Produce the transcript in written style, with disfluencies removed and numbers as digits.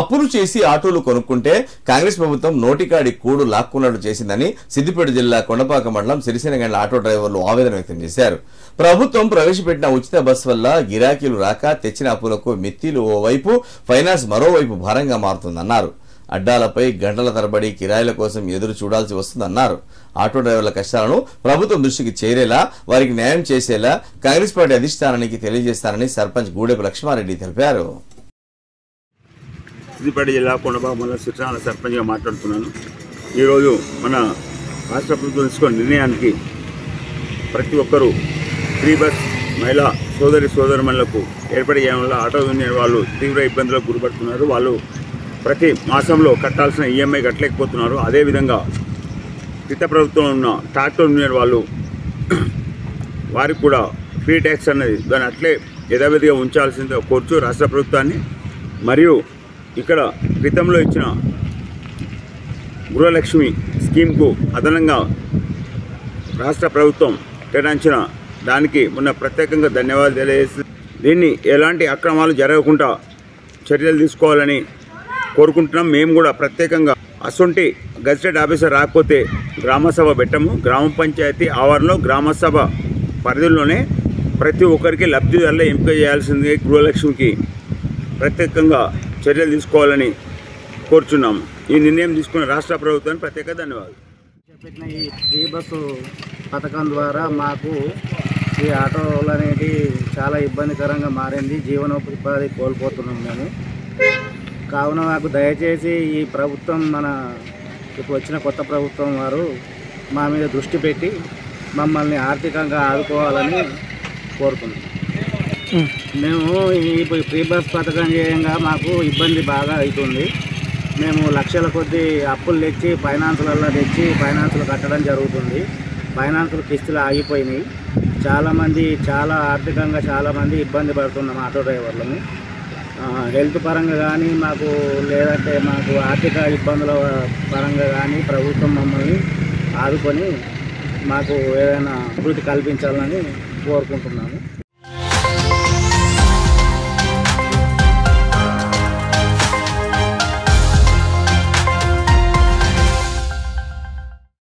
అప్పులు చేసి ఆటోలు కొనుక్కుంటే కాంగ్రెస్ ప్రభుత్వం నోటికాడి కూడు లాక్కున్నట్టు చేసిందని సిద్దిపేట జిల్లా కొండపాక మండలం సిరిసినగండ్ల ఆటో డ్రైవర్లు ఆవేదన వ్యక్తం చేశారు. ప్రభుత్వం ప్రవేశపెట్టిన ఉచిత బస్ వల్ల గిరాకీలు రాక తెచ్చిన అప్పులకు మిత్తిలు ఓవైపు, ఫైనాన్స్ మరోవైపు భారంగా మారుతుందన్నారు. అడ్డాలపై గంటల తరబడి కిరాయిల కోసం ఎదురు చూడాల్సి వస్తుందన్నారు. ఆటో డ్రైవర్ల కష్టాలను ప్రభుత్వం దృష్టికి చేరేలా, వారికి న్యాయం చేసేలా కాంగ్రెస్ పార్టీ అధిష్టానానికి తెలియజేస్తానని సర్పంచ్ గూడెపు లక్ష్మారెడ్డి తెలిపారు. సిద్దిపేట జిల్లా కొండపాక మండలం సిరిసినగండ్ల సర్పంచ్గా మాట్లాడుతున్నాను. ఈరోజు మన రాష్ట్ర ప్రభుత్వం తీసుకున్న నిర్ణయానికి ప్రతి ఒక్కరూ ఫ్రీ బస్ మహిళా సోదరులకు ఏర్పాటు చేయడం వల్ల ఆటో యూనియన్ వాళ్ళు తీవ్ర ఇబ్బందులకు గురిపడుతున్నారు. వాళ్ళు ప్రతి మాసంలో కట్టాల్సిన ఈఎంఐ కట్టలేకపోతున్నారు. అదేవిధంగా గత ప్రభుత్వంలో ఉన్న ట్రాక్టర్ యూనియన్ వాళ్ళు వారికి కూడా ఫ్రీ ట్యాక్స్ అనేది దాన్ని అట్లే యథావిధిగా ఉంచాల్సిందిగా కోరుచు రాష్ట్ర ప్రభుత్వాన్ని, మరియు ఇక్కడ క్రితంలో ఇచ్చిన గృహలక్ష్మి స్కీమ్కు అదనంగా రాష్ట్ర ప్రభుత్వం కేటాయించిన దానికి మొన్న ప్రత్యేకంగా ధన్యవాదాలు తెలియజేసి దీన్ని ఎలాంటి అక్రమాలు జరగకుండా చర్యలు తీసుకోవాలని కోరుకుంటున్నాం. మేము కూడా ప్రత్యేకంగా అసొంటి గజిటెడ్ ఆఫీసర్ రాకపోతే గ్రామసభ పెట్టము. గ్రామ పంచాయతీ ఆవరణలో గ్రామసభ పరిధిలోనే ప్రతి ఒక్కరికి లబ్ధిదారుల ఎంపిక చేయాల్సింది గృహలక్ష్మికి ప్రత్యేకంగా చర్యలు తీసుకోవాలని కోరుచున్నాము. ఈ నిర్ణయం తీసుకున్న రాష్ట్ర ప్రభుత్వానికి ప్రత్యేక ధన్యవాదాలు. చెప్పిన ఈ ఫ్రీ బస్సు పథకం ద్వారా మాకు ఈ ఆటోలు అనేది చాలా ఇబ్బందికరంగా మారింది. జీవనోపాధి కోల్పోతున్నాం మేము. కావున మాకు దయచేసి ఈ ప్రభుత్వం, మన ఇప్పుడు వచ్చిన కొత్త ప్రభుత్వం వారు మా మీద దృష్టి పెట్టి మమ్మల్ని ఆర్థికంగా ఆదుకోవాలని కోరుతున్నాం. మేము ఈ ఫ్రీ బస్ పథకం చేయంగా మాకు ఇబ్బంది బాగా అవుతుంది. మేము లక్షల కొద్దీ అప్పులు తెచ్చి ఫైనాన్సులు కట్టడం జరుగుతుంది. ఫైనాన్సులు కిస్తులు ఆగిపోయినాయి. చాలా ఆర్థికంగా చాలామంది ఇబ్బంది పడుతున్నాం ఆటో డ్రైవర్లను. హెల్త్ పరంగా కానీ లేదంటే మాకు ఆర్థిక ఇబ్బందుల పరంగా కానీ ప్రభుత్వం మమ్మల్ని ఆదుకొని మాకు ఏదైనా అభివృద్ధి కల్పించాలని కోరుకుంటున్నాము.